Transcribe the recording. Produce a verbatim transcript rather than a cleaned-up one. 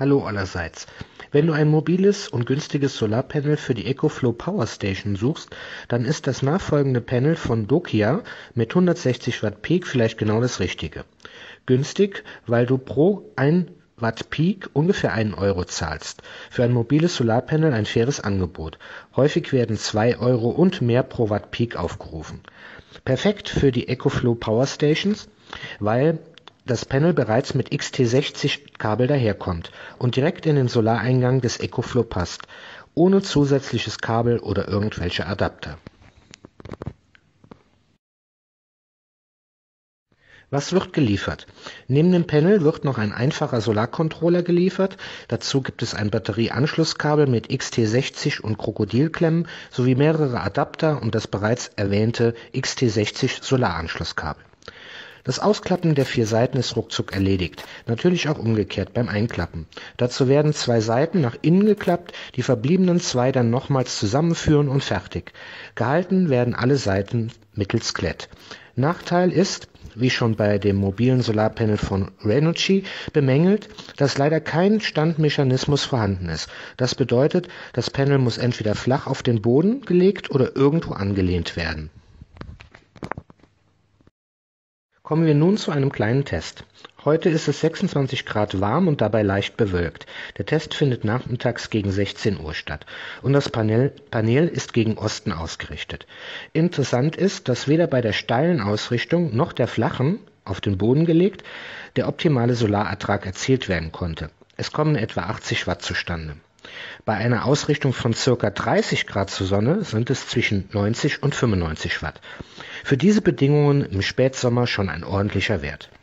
Hallo allerseits. Wenn du ein mobiles und günstiges Solarpanel für die EcoFlow Power Station suchst, dann ist das nachfolgende Panel von Nokia mit hundertsechzig Watt Peak vielleicht genau das Richtige. Günstig, weil du pro ein Watt Peak ungefähr einen Euro zahlst. Für ein mobiles Solarpanel ein faires Angebot. Häufig werden zwei Euro und mehr pro Watt Peak aufgerufen. Perfekt für die EcoFlow Power Stations, weil das Panel bereits mit X T sechzig Kabel daherkommt und direkt in den Solareingang des EcoFlow passt, ohne zusätzliches Kabel oder irgendwelche Adapter. Was wird geliefert? Neben dem Panel wird noch ein einfacher Solarcontroller geliefert. Dazu gibt es ein Batterieanschlusskabel mit X T sechzig und Krokodilklemmen sowie mehrere Adapter und das bereits erwähnte X T sechzig Solaranschlusskabel. Das Ausklappen der vier Seiten ist ruckzuck erledigt, natürlich auch umgekehrt beim Einklappen. Dazu werden zwei Seiten nach innen geklappt, die verbliebenen zwei dann nochmals zusammenführen und fertig. Gehalten werden alle Seiten mittels Klett. Nachteil ist, wie schon bei dem mobilen Solarpanel von Renogy bemängelt, dass leider kein Standmechanismus vorhanden ist. Das bedeutet, das Panel muss entweder flach auf den Boden gelegt oder irgendwo angelehnt werden. Kommen wir nun zu einem kleinen Test. Heute ist es sechsundzwanzig Grad warm und dabei leicht bewölkt. Der Test findet nachmittags gegen sechzehn Uhr statt und das Panel, Panel ist gegen Osten ausgerichtet. Interessant ist, dass weder bei der steilen Ausrichtung noch der flachen, auf den Boden gelegt, der optimale Solarertrag erzielt werden konnte. Es kommen etwa achtzig Watt zustande. Bei einer Ausrichtung von ca. dreißig Grad zur Sonne sind es zwischen neunzig und fünfundneunzig Watt. Für diese Bedingungen im Spätsommer schon ein ordentlicher Wert.